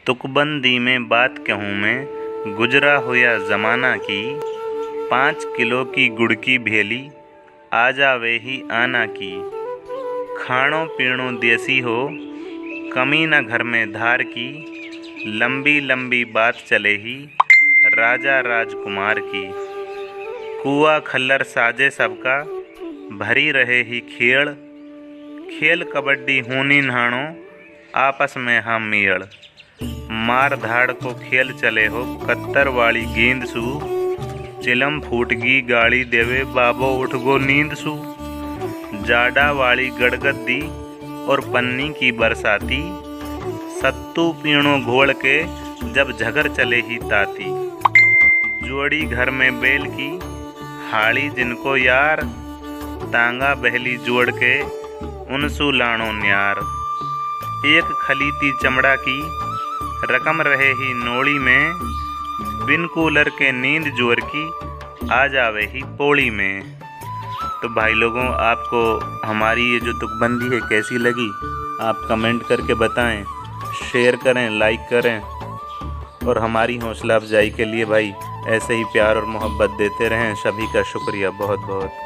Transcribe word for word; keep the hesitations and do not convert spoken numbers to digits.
तुकबंदी में बात कहूँ मैं, गुजरा होया ज़माना की। पाँच किलो की गुड़ की भेली, आ जावे ही आना की। खाणो पीणो देसी हो, कमी न घर में धार की। लंबी लंबी बात चले ही, राजा राजकुमार की। कुआ खल्लर साजे सबका, भरी रहे ही खेल। खेल कबड्डी होनी नहाणो, आपस में हम मेड़। मार धाड़ को खेल चले हो, कत्तर वाली गेंद सू। चिलम फूटगी गाड़ी देवे, बाबो उठ गो नींद सू। जाडा वाली गड़गद्दी और पन्नी की बरसाती। सत्तू पीणो घोल के, जब झगर चले ही ताती। जोड़ी घर में बैल की, हाड़ी जिनको यार। तांगा बहली जोड़ के, उनसू लाणो न्यार। एक खलीती चमड़ा की, रकम रहे ही नोड़ी में। बिन कूलर के नींद जोर की, आ जावे ही पोड़ी में। तो भाई लोगों, आपको हमारी ये जो तुकबंदी है कैसी लगी, आप कमेंट करके बताएं, शेयर करें, लाइक करें। और हमारी हौसला अफजाई के लिए भाई ऐसे ही प्यार और मोहब्बत देते रहें। सभी का शुक्रिया बहुत बहुत।